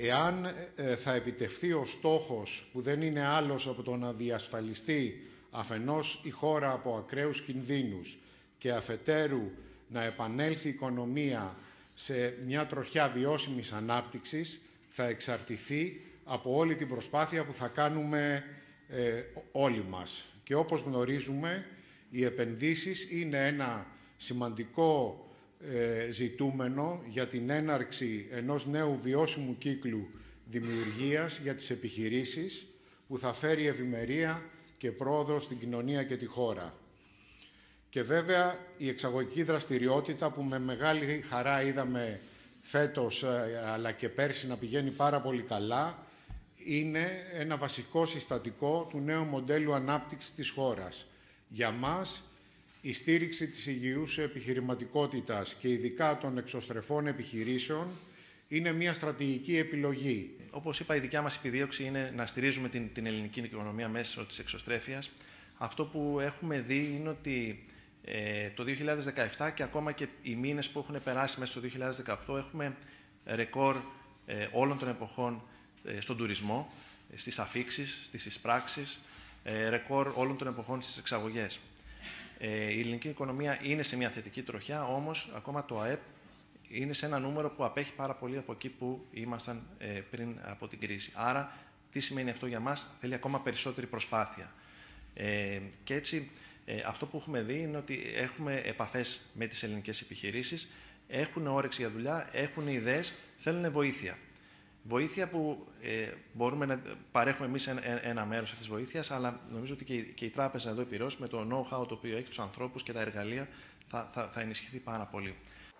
Εάν θα επιτευχθεί ο στόχος, που δεν είναι άλλος από το να διασφαλιστεί αφενός η χώρα από ακραίους κινδύνους και αφετέρου να επανέλθει η οικονομία σε μια τροχιά βιώσιμης ανάπτυξης, θα εξαρτηθεί από όλη την προσπάθεια που θα κάνουμε όλοι μας. Και όπως γνωρίζουμε, οι επενδύσεις είναι ένα σημαντικό ζητούμενο για την έναρξη ενός νέου βιώσιμου κύκλου δημιουργίας για τις επιχειρήσεις, που θα φέρει ευημερία και πρόοδο στην κοινωνία και τη χώρα. Και βέβαια η εξαγωγική δραστηριότητα, που με μεγάλη χαρά είδαμε φέτος αλλά και πέρσι να πηγαίνει πάρα πολύ καλά, είναι ένα βασικό συστατικό του νέου μοντέλου ανάπτυξης της χώρας. Για μας, η στήριξη της υγιούς επιχειρηματικότητας και ειδικά των εξωστρεφών επιχειρήσεων είναι μια στρατηγική επιλογή. Όπως είπα, η δικιά μας επιδίωξη είναι να στηρίζουμε την ελληνική οικονομία μέσω της εξωστρέφειας. Αυτό που έχουμε δει είναι ότι το 2017 και ακόμα και οι μήνες που έχουν περάσει μέσα στο 2018 έχουμε ρεκόρ όλων των εποχών στον τουρισμό, στις αφίξεις, στις εισπράξεις, ρεκόρ όλων των εποχών στις εξαγωγές. Η ελληνική οικονομία είναι σε μια θετική τροχιά, όμως ακόμα το ΑΕΠ είναι σε ένα νούμερο που απέχει πάρα πολύ από εκεί που ήμασταν πριν από την κρίση. Άρα, τι σημαίνει αυτό για μας? Θέλει ακόμα περισσότερη προσπάθεια. Και έτσι, αυτό που έχουμε δει είναι ότι έχουμε επαφές με τις ελληνικές επιχειρήσεις, έχουν όρεξη για δουλειά, έχουν ιδέες, θέλουν βοήθεια. Βοήθεια που μπορούμε να παρέχουμε εμείς ένα μέρος αυτής της βοήθειας, αλλά νομίζω ότι και η τράπεζα εδώ Πειραιώς, με το know-how το οποίο έχει, τους ανθρώπους και τα εργαλεία, θα ενισχυθεί πάρα πολύ.